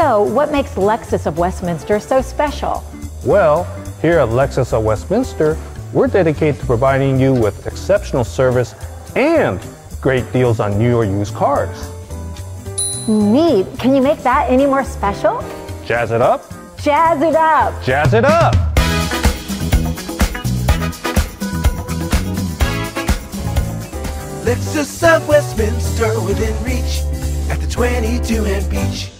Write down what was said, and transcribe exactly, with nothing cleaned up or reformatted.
So, what makes Lexus of Westminster so special? Well, here at Lexus of Westminster, we're dedicated to providing you with exceptional service and great deals on new or used cars. Neat. Can you make that any more special? Jazz it up. Jazz it up. Jazz it up. Lexus of Westminster, within reach at the twenty-two and Beach.